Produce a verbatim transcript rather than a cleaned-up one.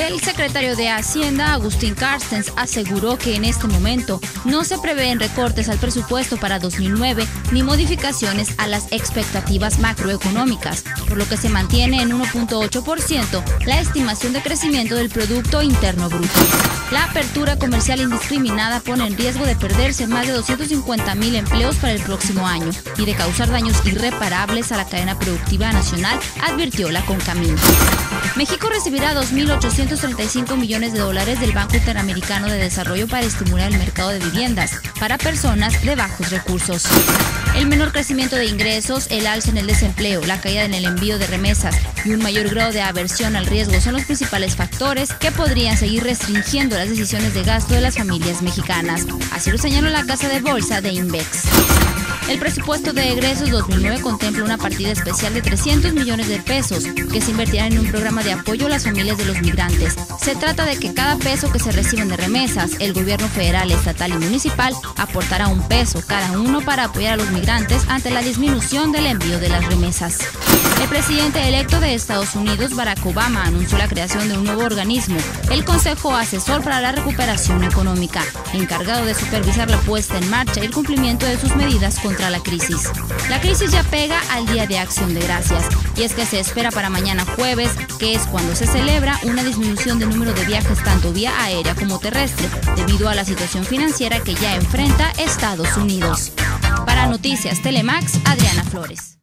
El secretario de Hacienda, Agustín Carstens, aseguró que en este momento no se prevén recortes al presupuesto para dos mil nueve ni modificaciones a las expectativas macroeconómicas, por lo que se mantiene en uno punto ocho por ciento la estimación de crecimiento del Producto Interno Bruto. La apertura comercial indiscriminada pone en riesgo de perderse más de doscientos cincuenta mil empleos para el próximo año y de causar daños irreparables a la cadena productiva nacional, advirtió la CONCAMIN. México recibirá dos mil ochocientos treinta y cinco millones de dólares del Banco Interamericano de Desarrollo para estimular el mercado de viviendas para personas de bajos recursos. El menor crecimiento de ingresos, el alza en el desempleo, la caída en el envío de remesas y un mayor grado de aversión al riesgo son los principales factores que podrían seguir restringiendo las decisiones de gasto de las familias mexicanas. Así lo señaló la casa de bolsa de Invex. El presupuesto de egresos dos mil nueve contempla una partida especial de trescientos millones de pesos que se invertirán en un programa de apoyo a las familias de los migrantes. Se trata de que cada peso que se reciben de remesas, el gobierno federal, estatal y municipal aportará un peso cada uno para apoyar a los migrantes ante la disminución del envío de las remesas. El presidente electo de Estados Unidos, Barack Obama, anunció la creación de un nuevo organismo, el Consejo Asesor para la Recuperación Económica, encargado de supervisar la puesta en marcha y el cumplimiento de sus medidas contra la crisis. La crisis ya pega al Día de Acción de Gracias, y es que se espera para mañana jueves, que es cuando se celebra, una disminución del número de viajes tanto vía aérea como terrestre, debido a la situación financiera que ya enfrenta Estados Unidos. Para Noticias Telemax, Adriana Flores.